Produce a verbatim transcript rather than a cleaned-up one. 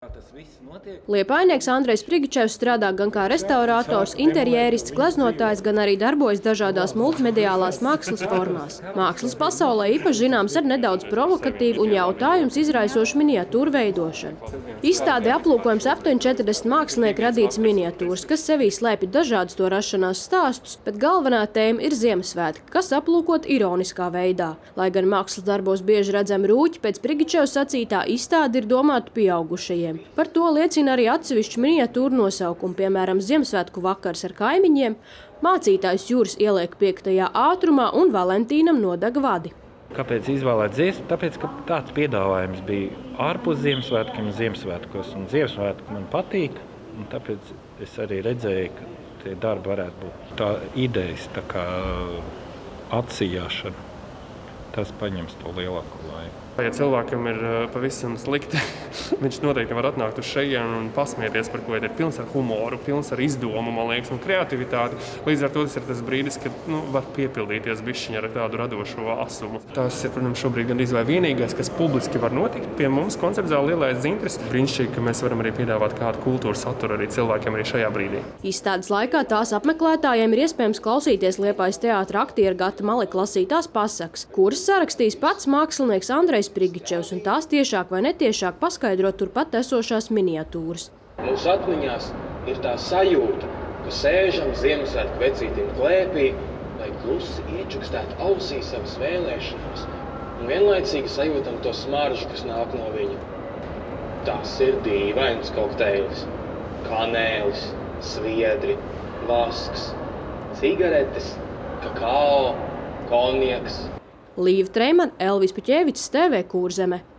Liepainieks Andrejs Prigičevs strādā gan kā restaurators, interjērists, gleznotājs, gan arī darbojas dažādās multimediālās mākslas formās. Mākslas pasaulē īpaši zināms ar nedaudz provokatīvu un jautājums izraisošu miniatūru veidošanu. Izstādē aplūkojums aptuveni četrdesmit mākslinieki radīts miniatūras, kas sevī slēpj dažādus to rašanās stāstus, bet galvenā tēma ir Ziemassvētki, kas aplūkot ironiskā veidā. Lai gan mākslas darbos bieži redzam rūķi, pēc Prigičeva sacītā izstāde ir domāta pieaugušajiem. Par to liecina arī atsevišķu miniatūru nosaukumu, piemēram, Ziemassvētku vakars ar kaimiņiem, mācītājs Juris ieliek piektajā ātrumā un Valentīnam nodeg vadi. Kāpēc izvēlēt dziesmu? Tāpēc, ka tāds piedāvājums bija ārpus Ziemassvētkiem un Ziemassvētkos, un Ziemassvētki man patīk, un tāpēc es arī redzēju, ka tie darbi varētu būt tā idejas, tā kā atsijāšana. Tas paņems to lielāko laiku. Ja cilvēkam ir pavisam slikti, viņš noteikti var atnākt uz šejienu un pasmieties par ko ir pilns ar humoru, pilns ar izdomu, man liekas, un kreativitāti. Līdz ar to tas ir tas brīdis, kad nu, var piepildīties bišķiņa ar tādu radošo asumu. Tas ir, protams, šobrīd gandrīz vai vienīgais, kas publiski var notikt pie mums koncertzāla Lielais Dzintris. Brīnišķīgi, ka mēs varam arī piedāvāt kādu kultūras saturu arī cilvēkiem arī šajā brīdī. Izstādes laikā tās apmeklētājiem ir iespējams klausīties Liepājas teātra aktiera Gata Malika lasītās pasakas, kuras sarakstīs pats mākslinieks Andrejs Prigičevs, un tās tiešāk vai netiešāk paskaidrot turpat esošās miniatūras. Mūsu atmiņās ir tā sajūta, ka sēžam Ziemassvētku vecītim klēpī, lai klusi iečukstētu ausī savas vēlēšanās, un vienlaicīgi sajūtam to smaržu, kas nāk no viņa. Tas ir dīvains kokteilis. Kanēlis, sviedri, vasks, cigaretes, kakao, konjaks. Līva Treiman, Elvis Puķēvičs, T V Kurzeme.